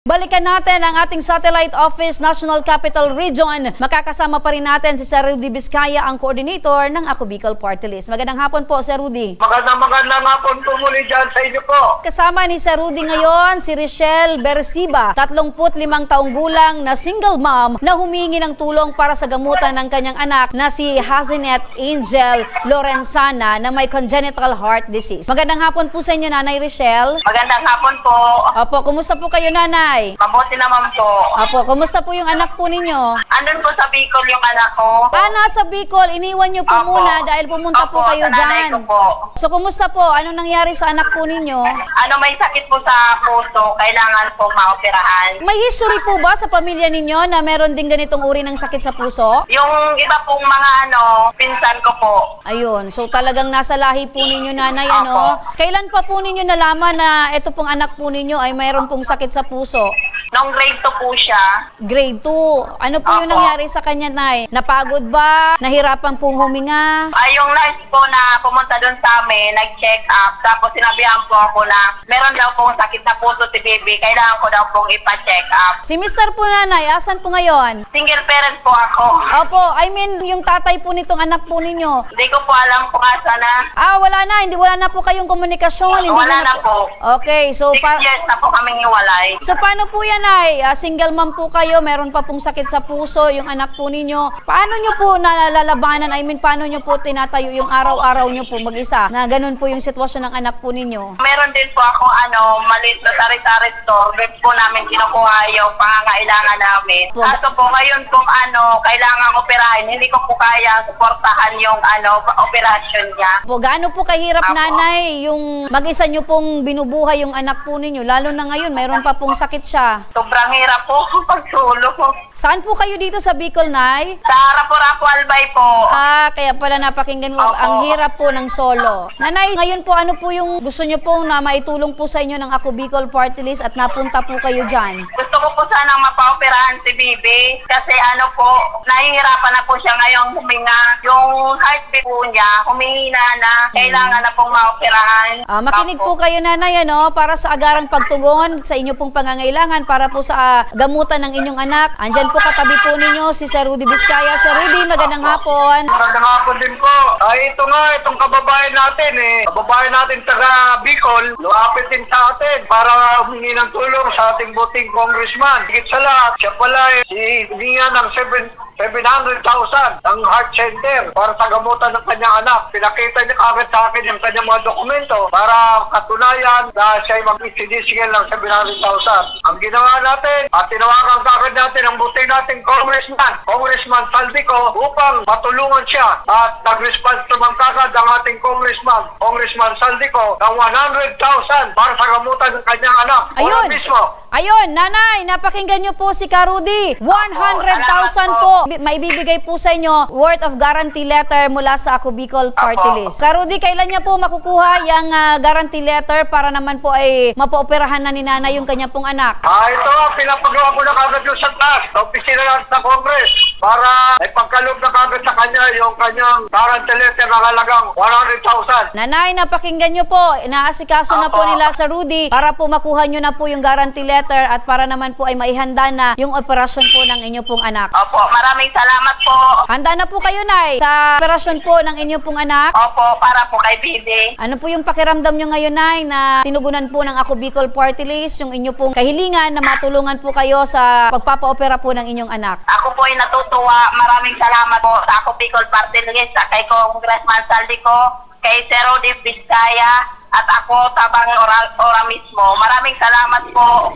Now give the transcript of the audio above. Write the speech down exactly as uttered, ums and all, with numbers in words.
Balikan natin ang ating satellite office, National Capital Region. Makakasama pa rin natin si Sir Rudy Vizcaya, ang coordinator ng Ako Bicol Party List. Magandang hapon po, Sir Rudy. Magandang magandang hapon po muli dyan sa inyo po. Kasama ni Sir Rudy ngayon si Richelle Bersiba, tatlongput limang taong gulang na single mom na humingi ng tulong para sa gamutan ng kanyang anak na si Hazenet Angel Lorenzana na may congenital heart disease. Magandang hapon po sa inyo, Nanay Richelle. Magandang hapon po. Opo, kumusta po kayo, Nanay? Mabuti naman po. Opo, kumusta po yung anak po ninyo? Andun po sa Bicol yung anak ko. Ah, nasa Bicol. Iniwan nyo po Opo. muna dahil pumunta Opo, po kayo sa nanay dyan. ko po. So, kumusta po? Anong nangyari sa anak po ninyo? Ano, may sakit po sa puso. Kailangan po maoperahan. May history po ba sa pamilya ninyo na meron din ganitong uri ng sakit sa puso? Yung iba pong mga ano, pinsan ko po. Ayun. So, talagang nasa lahi po ninyo, Nanay, ano? Kailan pa po ninyo nalaman na ito pong anak po ninyo ay mayroon pong sakit sa puso? Nung grade two po siya. Grade two. Ano po yung Opo. nangyari sa kanya, Nay? Napagod ba? Nahirapan pong huminga? Ay, yung nurse po na pumunta doon sa amin, nag-check up. Tapos sinabihan po ako na meron daw pong sakit sa puso si baby. Kailangan ko daw pong ipa-check up. Si Mister po, Nanay, asan po ngayon? Single parent po ako. Opo, I mean, yung tatay po nitong anak po ninyo. Hindi ko po alam kung asa na. Ah, wala na. Hindi, wala na po kayong komunikasyon. Hindi Wala nyo na po. Okay, so, Six pa years na po kaming hiwalay. so paano po yan, ay? Ah, single mom po kayo, meron pa pong sakit sa puso, yung anak po ninyo. Paano nyo po nalalabanan? I mean, paano nyo po tinatayo yung araw-araw nyo po mag-isa? Na ganun po yung sitwasyon ng anak po ninyo. Meron din po ako, ano, maliit na sari-sari store. Web po namin kinukuha yung pangangailangan namin. Po- Kaso po, ngayon kung ano, kailangan operahin, hindi ko po kaya suportahan yung, ano, operasyon niya. Po, gaano po kahirap, Apo. Nanay, yung mag-isa nyo pong binubuhay yung anak po ninyo? Lalo na ngayon, meron pa pong sakit siya. Sobrang hirap po pagsulong. Saan po kayo dito sa Bicol, Nay? Sa Rapo-Rapo Albay po. Ah, kaya pala napakinggan mo. Opo. Ang hirap po ng solo. Nanay, ngayon po, ano po yung gusto nyo po na maitulong po sa inyo ng Ako Bicol Party List at napunta po kayo dyan? Gusto ko po sanang mapaoperahan si Bibi kasi ano po, nahihirapan na po siya ngayong huminga. Yung heartbeat po niya, humihina na. Kailangan na pong maoperahan. Ah, makinig po kayo, Nanay, ano, para sa agarang pagtugon sa inyo pong pangangailangan para po sa ah, gamutan ng inyong anak. Andyan po katabi po ninyo si Sir Rudy Vizcaya. Sir Rudy, magandang hapon. Magandang hapon din po. Ay, ito nga, itong kababayan natin eh. Kababayan natin taga Bicol, luapit din sa atin para humingi ng tulong sa ating buting congressman. Higit sa lahat, siya pala eh, si hininga ng seven hundred thousand ang heart center para sa gamutan ng kanyang anak. Pinakita niya kagad sa akin yung kanyang mga dokumento para katunayan na siya ay mag-isidisigil ng seven hundred thousand. Ang ginawa natin, at tinawagan kagad natin ang buting nating congressman, Congressman Saldico, upang matulungan siya. At nag-response naman kagad ang ating congressman, Congressman Saldico, ng one hundred thousand para sa gamutan ng kanyang anak. Ayun. Wala mismo. Ayun, Nanay, napakinggan nyo po si Karudi. one hundred thousand po. Bi- Maibibigay po sa inyo worth of guarantee letter mula sa Ako Bicol Party Apo. List. Karudi, kailan niya po makukuha yung ah, guarantee letter para naman po ay mapaoperahan na ni Nanay yung kanya pong anak? Ah, ito, pinapagawa ko na kagad yung sa taas, sa opisina lang sa Congress, para ipagkaloob na kagad sa kanya yung kanyang guarantee letter na halagang one hundred thousand. Nanay, napakinggan nyo po. Inaasikaso na po Apo. nila sa Rudy para po makuha nyo na po yung guarantee letter at para naman po ay maihanda na yung operasyon po ng inyo pong anak. Opo, maraming salamat po. Handa na po kayo, Nay, sa operasyon po ng inyo pong anak? Opo, para po kay Bibi. Ano po yung pakiramdam nyo ngayon, Nay, na tinugunan po ng Ako Bicol Party List yung inyo pong kahilingan na matulungan po kayo sa pagpapaopera po ng inyong anak? Ako po ay natutuwa. Maraming salamat po sa Ako Bicol Party List, sa kay Congressman Saldico, kay Sir Rudy Vizcaya, at ako tabang ora, ora mismo. Maraming salamat po.